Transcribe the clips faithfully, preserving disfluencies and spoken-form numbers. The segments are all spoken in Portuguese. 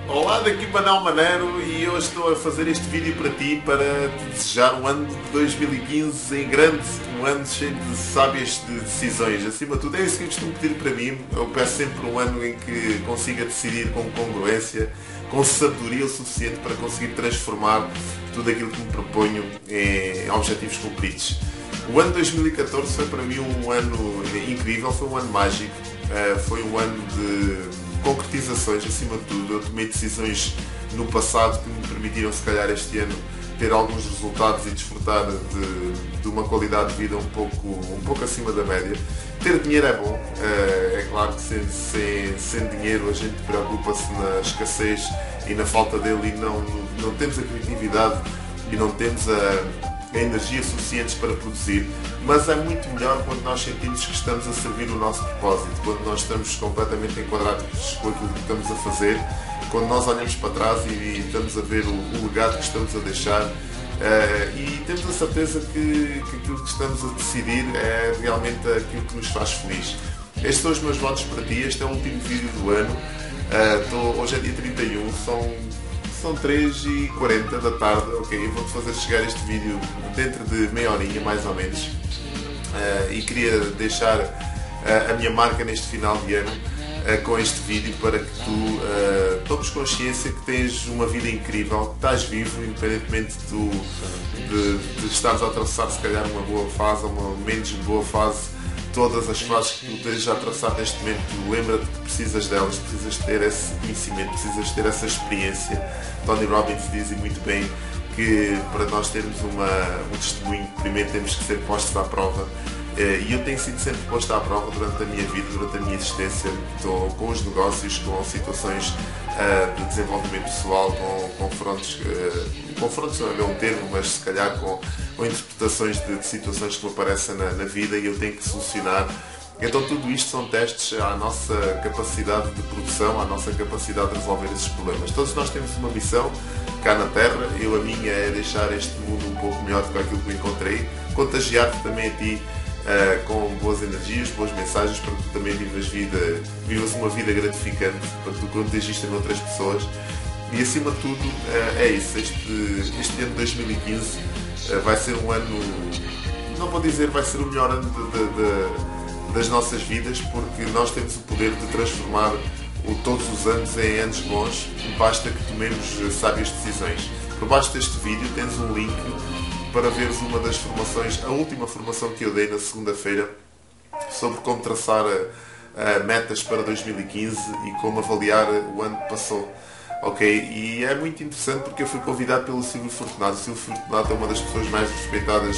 Olá, daqui Manuel Manero e eu estou a fazer este vídeo para ti para te desejar um ano de dois mil e quinze em grande, um ano cheio de sábias de decisões. Acima de tudo, é isso que eu costumo pedir para mim. Eu peço sempre um ano em que consiga decidir com congruência, com sabedoria o suficiente para conseguir transformar tudo aquilo que me proponho em objetivos cumpridos. O ano dois mil e catorze foi para mim um ano incrível, foi um ano mágico, foi um ano de concretizações acima de tudo. Eu tomei decisões no passado que me permitiram, se calhar, este ano ter alguns resultados e desfrutar de, de uma qualidade de vida um pouco, um pouco acima da média. Ter dinheiro é bom, é claro que sem, sem, sem dinheiro a gente preocupa-se na escassez e na falta dele e não, não temos a criatividade e não temos a a energia suficientes para produzir, mas é muito melhor quando nós sentimos que estamos a servir o nosso propósito, quando nós estamos completamente enquadrados com aquilo que estamos a fazer, quando nós olhamos para trás e, e estamos a ver o, o legado que estamos a deixar uh, e temos a certeza que, que aquilo que estamos a decidir é realmente aquilo que nos faz feliz. Estes são os meus votos para ti, este é o último vídeo do ano, uh, tô, hoje é dia trinta e um, são São três e quarenta da tarde, ok? Eu vou-te fazer chegar este vídeo dentro de meia horinha, mais ou menos. Uh, e queria deixar uh, a minha marca neste final de ano uh, com este vídeo para que tu uh, tomes consciência que tens uma vida incrível, que estás vivo, independentemente de, tu, de, de estares a atravessar se calhar uma boa fase ou uma menos boa fase. Todas as fases que tu estejas a atravessar neste momento, lembra-te que precisas delas, precisas ter esse conhecimento, precisas ter essa experiência. Tony Robbins diz muito bem que para nós termos uma, um testemunho, primeiro temos que ser postos à prova. E eu tenho sido sempre posto à prova durante a minha vida, durante a minha existência, com, com os negócios, com situações uh, de desenvolvimento pessoal, com confrontos, uh, confrontos não é um termo, mas se calhar com, com interpretações de, de situações que me aparecem na, na vida e eu tenho que solucionar. Então tudo isto são testes à nossa capacidade de produção, à nossa capacidade de resolver esses problemas. Todos nós temos uma missão cá na Terra, eu a minha é deixar este mundo um pouco melhor do que aquilo que encontrei, contagiar-te também a ti Uh, com boas energias, boas mensagens, para que tu também vivas, vida, vivas uma vida gratificante, para que tu contagies também outras pessoas. E acima de tudo, uh, é isso, este, este ano de dois mil e quinze uh, vai ser um ano, não vou dizer vai ser o melhor ano de, de, de, das nossas vidas, porque nós temos o poder de transformar o, todos os anos em anos bons, basta que tomemos sábias decisões. Por baixo deste vídeo tens um link para veres uma das formações, a última formação que eu dei na segunda-feira, sobre como traçar uh, uh, metas para dois mil e quinze e como avaliar o ano que passou. Ok? E é muito interessante porque eu fui convidado pelo Silvio Fortunato. O Silvio Fortunato é uma das pessoas mais respeitadas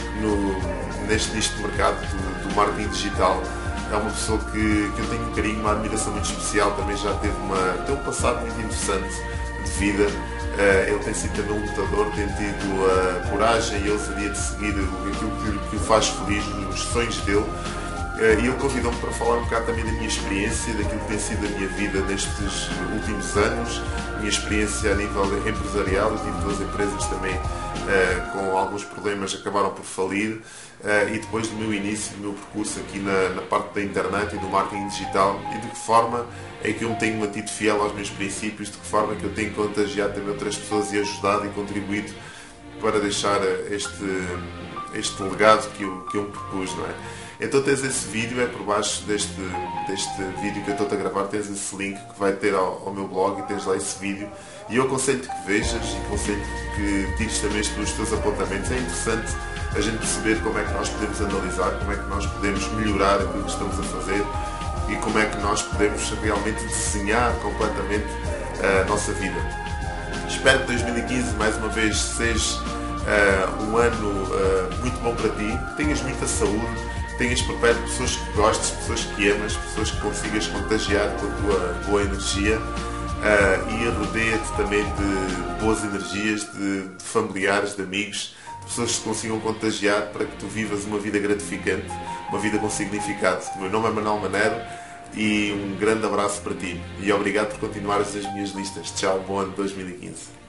no, neste nicho de mercado do, do marketing digital. É uma pessoa que, que eu tenho um carinho, uma admiração muito especial, também já teve uma, tem um passado muito interessante de vida. Uh, ele tem sido também um lutador, tem tido a coragem e a ousadia de seguir aquilo que, que o faz feliz, os sonhos dele. Uh, e ele convidou-me para falar um bocado também da minha experiência, daquilo que tem sido a minha vida nestes últimos anos, minha experiência a nível empresarial. Eu tive duas empresas também uh, com alguns problemas, acabaram por falir. Uh, e depois do meu início, do meu percurso aqui na, na parte da internet e do marketing digital, e de que forma é que eu me tenho mantido fiel aos meus princípios, de que forma é que eu tenho contagiado também outras pessoas e ajudado e contribuído para deixar este, este legado que eu, que eu me propus, não é? Então tens esse vídeo, é por baixo deste, deste vídeo que eu estou a gravar, tens esse link que vai ter ao, ao meu blog e tens lá esse vídeo. E eu aconselho-te que vejas e aconselho-te que tires também os teus apontamentos. É interessante a gente perceber como é que nós podemos analisar, como é que nós podemos melhorar aquilo que estamos a fazer e como é que nós podemos realmente desenhar completamente a nossa vida. Espero que dois mil e quinze, mais uma vez, seja uh, um ano uh, muito bom para ti, que tenhas muita saúde, que tenhas por perto pessoas que gostes, pessoas que amas, pessoas que consigas contagiar com a tua boa energia uh, e rodeia-te também de boas energias, de, de familiares, de amigos, de pessoas que te consigam contagiar para que tu vivas uma vida gratificante, uma vida com significado. O meu nome é Manuel Manero e um grande abraço para ti. E obrigado por continuares as minhas listas. Tchau, bom ano dois mil e quinze.